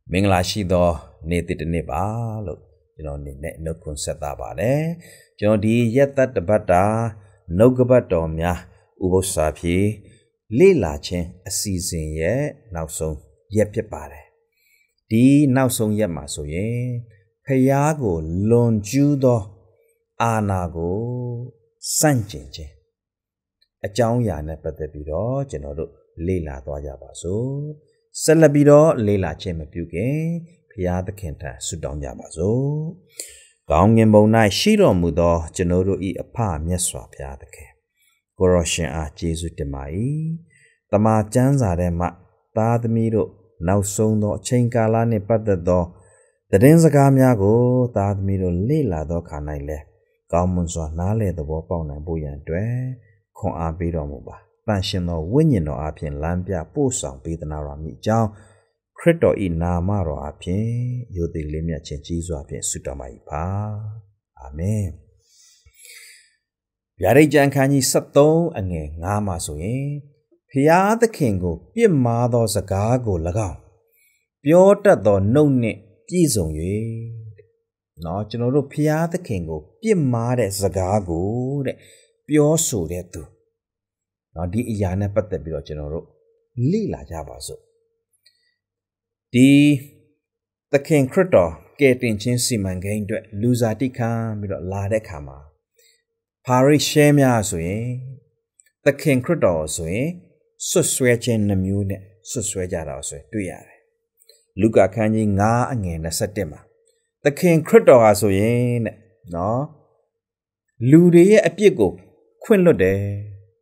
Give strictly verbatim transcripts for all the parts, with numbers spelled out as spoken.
Minglashido native neba look, you know, no concept about it. You know, the yet that the bata, no gabatomia, ubo sapi, lila chen, a season ye, now so, yep pare. Di now so yet maso ye, payago, lon judo, anago, sanchinche. A chow yana patabido, general, lila doya baso. Salabido Lela Chemapuke, Pia the Kenta, Sudan Yabazo. Gong and Bonai Shiro Mudo, Genoro e a pa, Meswa Piatake. Goroshan a Jesu de Mai. The Ma Janza de Ma, Tad Miro, now so no Chenkalani Patado. The Denzagamiago, Tad Miro Lela do Canaile. Gamunzo Nale the Wopon and Buyan Dre, Con Abido Muba. National winning or appian lampia posang be the narami jow, Creto in Namaro appien, you the limia chenchizo appien sutamai pa. Amen. Yare Jankani Sato and Nama soye, Pia the Kingo, be mother Zagago lagao. Piota do no ne, Gizon ye. No, General Pia the Kingo, be mother Zagago, Pio so that too. Now, the Yana put the Bilo General Lila Javazo. The the King Critter getting Chinsiman gain to Luzatica with a lade kama. Pari Shemia soe, the King Critter soe, so switching the mune, so swedjara so do ya. Luga canyi nga again a satema. The King Critter soe, no Lude a piego, quinlode.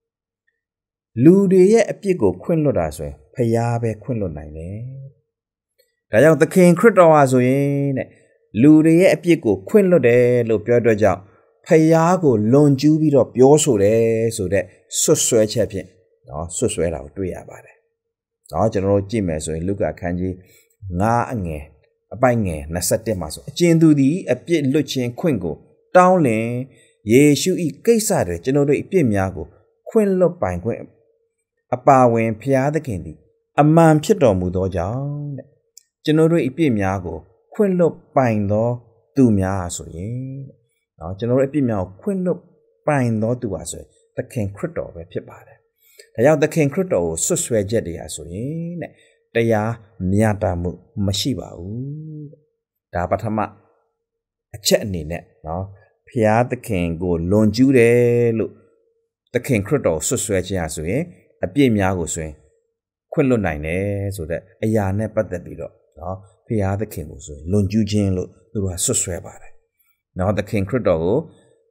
Lude a piego quinlodaswe, payabe quinlodine. Dayang the King Critter Lude a piego quinlode, lo piodoja, payago lon jubi of your so so that so sweat champion. No, so sweat out to ya about it. No, General Jim so look at kanji, na ange, a bange, nasate maso. Jindu di a pit luchin quingo, down lane, ye shoe e gaysade, General Ipimiago, quinlo banquet. A power Pia the candy. A man pido mudo down. General Ipimiago, quinlo pine law, do mia so ye. Now, General Epimia, quinlo pine law do us, the King Critter, a pipade. They are the King Critter, so swear jetty as so ye. They are miata mashiba. Dabatama a chetney net, no. Pia the King go lon jude look. The King Critter, so swear as so ye. A Pimiago swing. Quinlo nine, so that a yarn but the below. No, Pia the King was lon jujin look, do a so swear about it. Now the King Critter,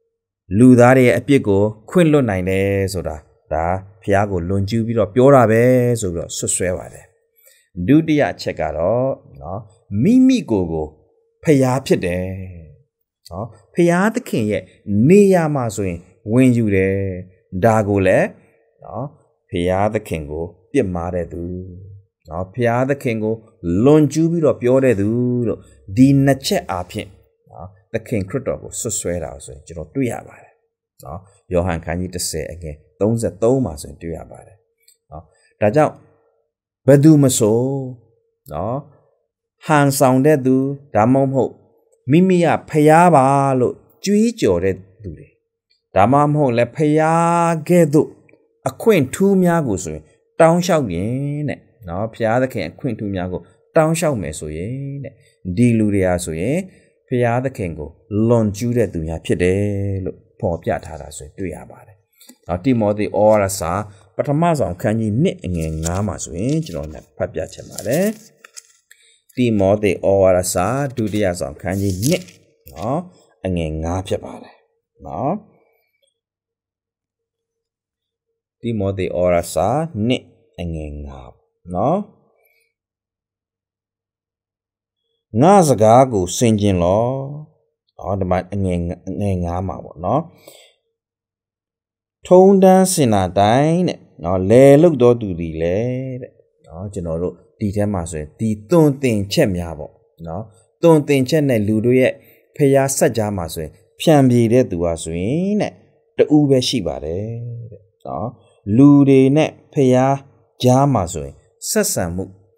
Ludare a piego, Quinlo nine, so that da Piago lon jubilo, Piora be, so so swear about it. Do the check out, no, Mimi gogo, Pia pide. No, Pia the King yet, Nia maswing, when you there, Dagole, no. Pia the Kingo, be mare do. No, Pia the Kingo, lon jubilo piore do. Di nache apien. The King Critter so swear out, so you don't do ya about it. No, Johan can you to say again, don't the Thomas and do ya about it. No, that's out. Badu maso, no, hand sounded do, damom ho. Mimia payaba lo, jui jore do. Damam ho le paya gedo. A queen two miago, down shall yen, no, Pia the King, queen two miago, down shall me so yen, diluria so yen, Pia the Kingo, lon jude do ya pide, pop yatara so do ya about it. Now, Timo the ora sa, but a mazon can you knit in Nama swing, you know, papia chamare. Timo the ora sa, do the azon can you knit, no, and in Napia about it. No. Timo the ora sa ni angin ngap no nga zaga ko sinjin lo no the man angin angin nga ma bo no thong dan sin na dai ne no le luk do tu di le de no jano lo di the ma so yin di tun tin chet mya bo no tun tin chet ne lu do ye phaya sat ja ma so yin phyan pi de tu wa so yin ne tou be shi ba de no Lu de net paya jama so set san mu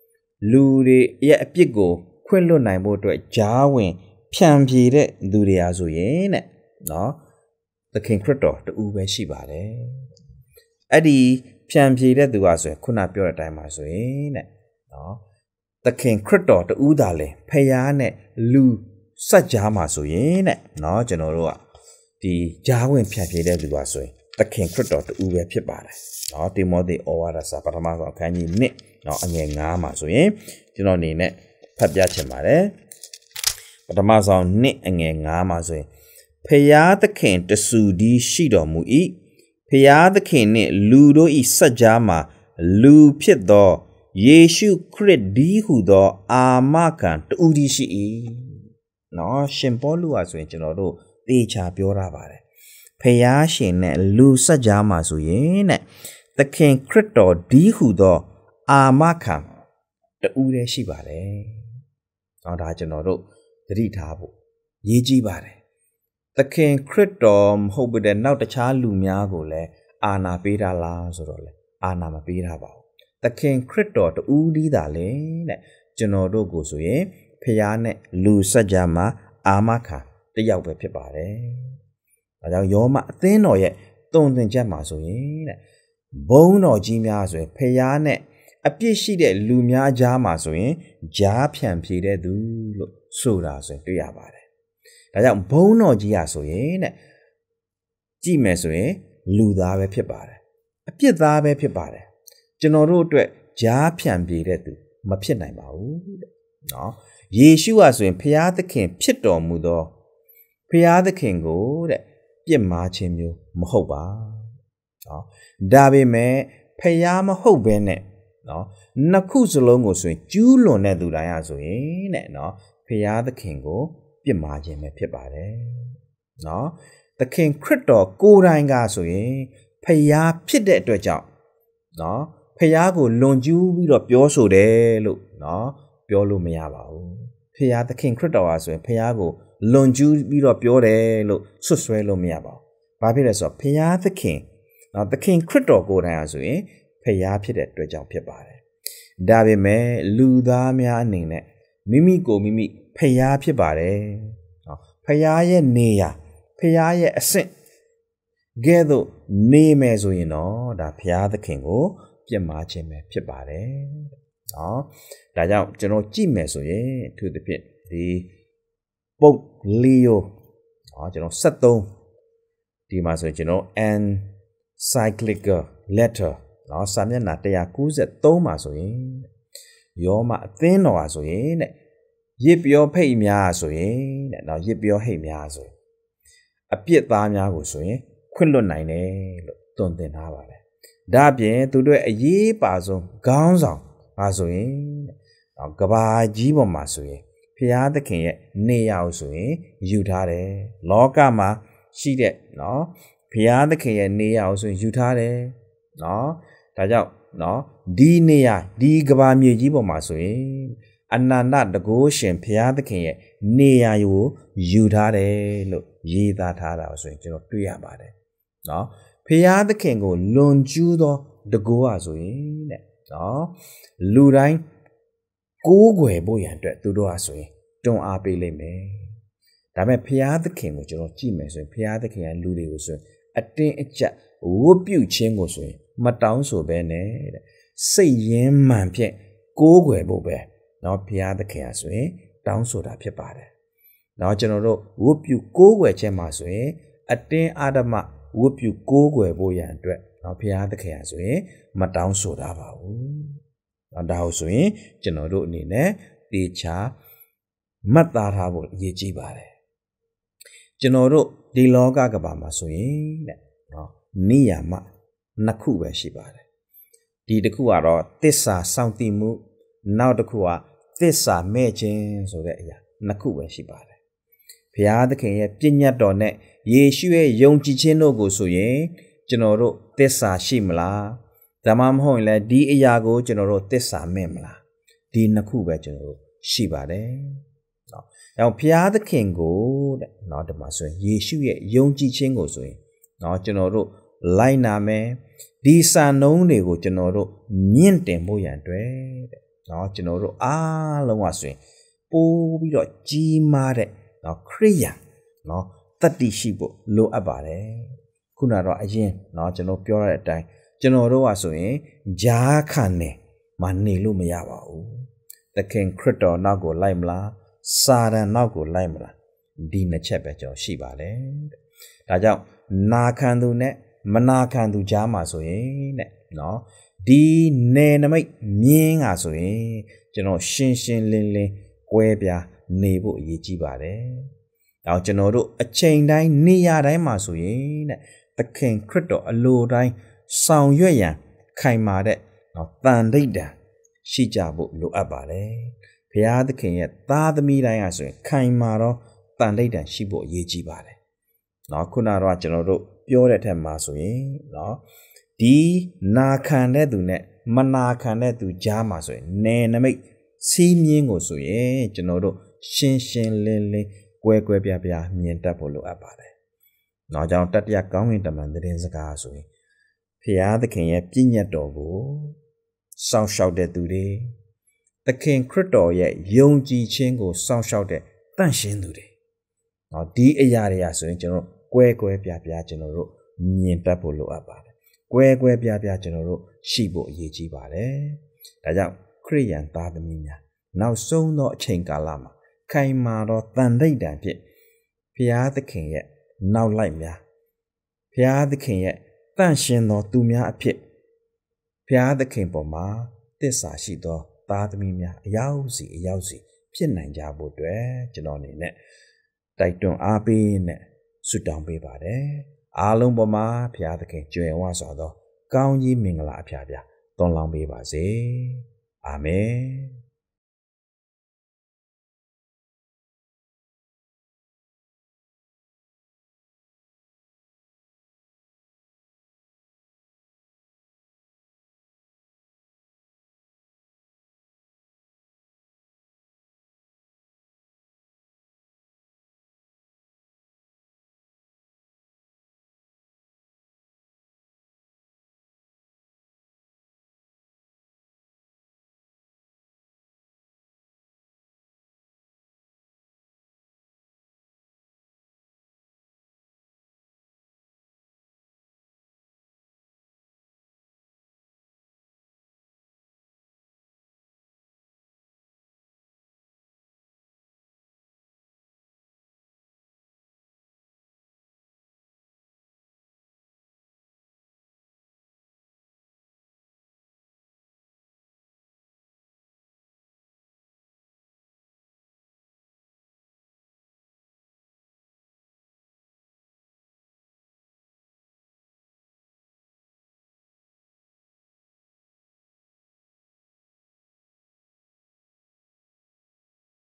လူတွေရဲ့အပြစ်ကိုခွင့်လွတ်နိုင်ဖို့အတွက်ဂျားဝင်ဖြန့်ဖြေတဲ့သူတွေအားဆိုရင်တဲ့နော်သခင်ခရစ်တော်တူပဲရှိပါတယ်အဲ့ဒီဖြန့်ဖြေတဲ့သူအားဆိုရင်ခုနပြောတဲ့အတိုင်းပါဆိုရင်တဲ့နော်သခင်ခရစ်တော်တူသာလေဖယားနဲ့လူစัจ जा မှာဆိုရင်တဲ့နော်ကျွန်တော်တို့ကဒီဂျားဝင်ဖြန့်ဖြေတဲ့သူအားဆိုရင်သခင်ခရစ်တော်တူပဲဖြစ်ပါတယ်နော်တိမောသေဩဝါဒစာပထမဆုံးအခန်းကြီးနှစ်နော်အငယ်၅မှာဆိုရင်ကျွန်တော်အနေနဲ့ဖတ်ပြချင်ပါတယ်ပထမဆုံးနှစ်အငယ်၅မှာဆိုရင်ဖယားသခင်တဆူဒီရှိတော်မူ၏ဖယားသခင်နှင့်လူတို့၏စัจ जा မှာလူဖြစ်သောယေရှုခရစ်ဒီဟုသောအာမခံတူဒီရှိ၏နော်ရှင်ပေါလုဟာဆိုရင်ကျွန်တော်တို့သေချာပြောရပါတယ်ဖယားရှင်နဲ့လူစัจ जा မှာဆိုရင်တဲ့သခင်ခရစ်တော်ဒီဟုသောအာမခံတူတည်းရှိပါတယ်။နော်ဒါကျွန်တော်တို့သတိထားဖို့ရေးကြည့်ပါတယ်။သခင်ခရစ်တော်မဟုတ်ဘူးတဲ့နောက်တခြားလူများကိုလည်းအာနာပေးတာလားဆိုတော့လေအာနာမပေးတာပါဘူး။သခင်ခရစ်တော်တူဒီတာလေတဲ့ကျွန်တော်တို့ကိုဆိုရင်ဖယားနဲ့လူစัจ जा မှာအာမခံတယောက်ပဲဖြစ်ပါတယ်။ဒါကြောင့်ယောမအသင်းတော်ရဲ့တုံသင်ချက်မှာဆိုရင်တဲ့ဘုန်းတော်ကြီးများဆိုရင်ဖယားနဲ့အပြစ်ရှိတဲ့လူများကြားမှာဆိုရင်ဂျားဖြန့်ဖြေတဲ့သူလို့ဆိုတာဆိုရင်တွေ့ရပါတယ်။ဒါကြောင့်ဘုန်းတော်ကြီးရာဆိုရင်တဲ့ကြည့်မယ်ဆိုရင်လူသားပဲဖြစ်ပါတယ်။အပြစ်သားပဲဖြစ်ပါတယ်။ကျွန်တော်တို့အတွက်ဂျားဖြန့်ဖြေတဲ့သူမဖြစ်နိုင်ပါဘူးတဲ့။နော်ယေရှုဟာဆိုရင်ဖယားသခင်ဖြစ်တော်မူသောဖယားသခင်ကိုတဲ့ပြစ်မှားခြင်းမျိုးမဟုတ်ပါ။နော်ဒါပေမဲ့ဖယားမဟုတ်ဘဲနဲ့နော်နှစ်ခုစလုံးကိုဆိုရင်ကျူးလွန်တဲ့သူတိုင်းအားဆိုရင်တဲ့နော်ဖယားသခင်ကိုပြစ်မှားခြင်းပဲဖြစ်ပါတယ်နော်သခင်ခရစ်တော်ကိုယ်တိုင်ကဆိုရင်ဖယားဖြစ်တဲ့အတွက်ကြောင့်နော်ဖယားကိုလွန်ကျူးပြီးတော့ပြောဆိုတယ်လို့နော်ပြောလို့မရပါဘူးဖယားသခင်ခရစ်တော်ဟာဆိုရင်ဖယားကိုလွန်ကျူးပြီးတော့ပြောတယ်လို့ဆွဆွဲလို့မရပါဘူးဘာဖြစ်လဲဆိုတော့ဖယားသခင်နော်သခင်ခရစ်တော်ကိုယ်တိုင်အားဆိုရင်ဖယားဖြစ်တဲ့အတွက်ကြောင့်ဖြစ်ပါတယ်။ဒါပေမဲ့လူသားများအနေနဲ့မိမိကိုမိမိဖယားဖြစ်ပါတယ်။နော်ဖယားရဲ့နေရာဖယားရဲ့အဆင့်ကဲ့သို့နေမယ်ဆိုရင်တော့ဒါဖယားသခင်ကိုပြစ်မှားခြင်းပဲဖြစ်ပါတယ်။နော်ဒါကြောင့်ကျွန်တော်ကြည့်မယ်ဆိုရင်အထူးသဖြင့်ဒီပုတ်လီယိုနော်ကျွန်တော်ဆက်သုံးဒီမှာဆိုရင်ကျွန်တော် encyclical letterနော်စာမျက်နှာone ninety-threeမှာဆိုရင်ယောမအသင်းတော်ဟာဆိုရင်တဲ့ရစ်ပြောဖိတ်များဆိုရင်တဲ့နော်ရစ်ပြောဟိတ်များဆိုရင်အပြစ်သားများကိုဆိုရင်ခွင့်လွတ်နိုင်တယ်လို့သွန်သင်ထားပါတယ်ဒါအပြင်သူတို့အရေးပါဆုံးခေါင်းဆောင်ပါဆိုရင်နော်ကဘာကြီးပေါ်မှာဆိုရင်ဖျားသခင်ရဲ့နေရာကိုဆိုရင်ယူထားတယ်လောကမှာရှိတဲ့နော်ဖျားသခင်ရဲ့နေရာကိုဆိုရင်ယူထားတယ်နော်ဒါကြောင့်နော်ဒီနေရာဒီကဘာမြေကြီးပေါ်မှာဆိုရင်အနန္တတကုရှင်ဘုရားသခင်ရဲ့နေရာကိုယူထားတယ်လို့ရေးသားထားတာဆိုရင်ကျွန်တော်တွေ့ရပါတယ်နော်ဘုရားသခင်ကိုလွန်ကျူးသောတကုဟာဆိုရင်တဲ့နော်လူတိုင်းကိုးကွယ်ဖို့ရန်အတွက်သူတို့ဟာဆိုရင်တွန်းအားပေးလိမ့်မယ်ဒါပေမဲ့ဘုရားသခင်ကိုကျွန်တော်ကြည့်မယ်ဆိုရင်ဘုရားသခင်ကလူတွေကိုဆိုရင်အတင်းအကျပ်ဝတ်ပြုခြင်းကိုဆိုရင်မတောင်းဆိုပဲနဲ့တဲ့စိတ်ရင်းမှန်ဖြင့်ကိုးကွယ်ဖို့ပဲเนาะဘုရားသခင်အားဆိုရင်တောင်းဆိုတာဖြစ်ပါတယ်เนาะကျွန်တော်တို့ဝတ်ပြုကိုးကွယ်ခြင်းမှာဆိုရင်အတင်းအာဓမဝတ်ပြုကိုးကွယ်ဖို့ရန်အတွက်เนาะဘုရားသခင်အားဆိုရင်မတောင်းဆိုတာပါဘူးเนาะဒါဟုတ်ဆိုရင်ကျွန်တော်တို့အနေနဲ့တေချာမှတ်သားထားဖို့အရေးကြီးပါတယ်ကျွန်တော်တို့ဒီလောကကဘာမှာဆိုရင်တဲ့เนาะနိယာမနှစ်ခုပဲရှိပါတယ်ဒီတစ်ခုကတော့သစ္စာစောင့်တည်မှုနောက်တစ်ခုကသစ္စာမဲ့ခြင်းဆိုတဲ့အရာနှစ်ခုပဲရှိပါတယ်ဘုရားသခင်ရဲ့ပြည့်ညတ်တော်နဲ့ယေရှုရဲ့ယုံကြည်ခြင်းတို့ကိုဆိုရင်ကျွန်တော်တို့သစ္စာရှိမလားဒါမှမဟုတ်ရင်လည်းဒီအရာကိုကျွန်တော်တို့သစ္စာမဲ့မလားဒီနှစ်ခုပဲကျွန်တော်တို့ရှိပါတယ်เนาะအဲဘုရားသခင်ကိုတဲ့เนาะဒီမှာဆိုရင်ယေရှုရဲ့ယုံကြည်ခြင်းကိုဆိုရင်เนาะကျွန်တော်တို့လိုက်နာမယ်ဒီစံနှုန်းတွေကိုကျွန်တော်တို့မြင့်တင်ဖို့ရန်အတွက်တဲ့နော်ကျွန်တော်တို့အားလုံးကဆိုရင်ပိုးပြီးတော့ကြီးမားတဲ့နော်ခရိယာနော်တတ္တိရှိဖို့လိုအပ်ပါတယ်ခုနတော့အရင်နော်ကျွန်တော်ပြောရတဲ့အတိုင်းကျွန်တော်တို့ကဆိုရင်ဂျားခံနေမနေလို့မရပါဘူးသခင်ခရစ်တော်နောက်ကိုလိုက်မလားစာတန်နောက်ကိုလိုက်မလားဒီနှစ်ချက်ပဲကျွန်တော်ရှိပါတယ်ဒါကြောင့်နာခံသူနဲ့မနာခံသူကြားမှာဆိုရင်တဲ့နော်ဒီနယ်နမိတ်မြင်းကဆိုရင်ကျွန်တော်ရှင်းရှင်းလင်းလင်းကွဲပြားနေဖို့အရေးကြီးပါတယ်။နောက်ကျွန်တော်တို့အချိန်တိုင်းနေရာတိုင်းမှာဆိုရင်တဲ့သခင်ခရစ်တော်အလိုတိုင်းဆောင်ရွက်ရန်ခိုင်မာတဲ့နော်တန်ဋိဌာန်ရှိကြဖို့လိုအပ်ပါတယ်။ဘုရားသခင်ရဲ့သားသမီးတိုင်းကဆိုရင်ခိုင်မာတော့တန်ဋိဌာန်ရှိဖို့အရေးကြီးပါတယ်။နော်ခုနကတော့ကျွန်တော်တို့ပြောတဲ့ထက်မှာဆိုရင်နော်ဒီနာခံတဲ့သူနဲ့မနာခံတဲ့သူကြားမှာဆိုရင်နယ်နမိတ်စီးမြင်းကိုဆိုရင်ကျွန်တော်တို့ရှင်းရှင်းလင်းလင်းကွဲကွဲပြားပြားမြင်တတ်ဖို့လိုအပ်ပါတယ်။နောက်ကြောင့်တတိယကောင်းကင်တမန်သတင်းစကားဆိုရင်ဖျားသခင်ရဲ့ပြည့်ညတ်တော်ကိုစောင့်ရှောက်တဲ့သူတွေသခင်ခရစ်တော်ရဲ့ယုံကြည်ခြင်းကိုစောင့်ရှောက်တဲ့တန့်ရှင်းသူတွေနော်ဒီအရာတွေကဆိုရင်ကျွန်တော်ကွဲကွဲပြားပြားကျွန်တော်တို့မြင်တတ်ဖို့လိုအပ်ပါတယ်။ကွဲကွဲပြားပြားကျွန်တော်တို့ရှိဖို့အရေးကြီးပါတယ်။ဒါကြောင့်ခရိယန်သားသမီးများနောက်ဆုံးသောအချိန်ကာလမှာခိုင်မာသောတန်ဋိဌာန်ဖြင့်ဘုရားသခင်ရဲ့နောက်လိုက်များဘုရားသခင်ရဲ့တန့်ရှင်းသောသူများအဖြစ်ဘုရားသခင်ပေါ်မှာသစ္စာရှိသောသားသမီးများအရောက်စီအရောက်စီဖြစ်နိုင်ကြဖို့အတွက်ကျွန်တော်အနေနဲ့တိုက်တွန်းအားပေးနဲ့ဆုတောင်းပေးပါတယ်အားလုံးပေါ်မှာဘုရားသခင်ကြွယ်ဝစွာသောကောင်းကြီးမင်္ဂလာအဖျားဖျားသွန်လောင်းပေးပါစေအာမင်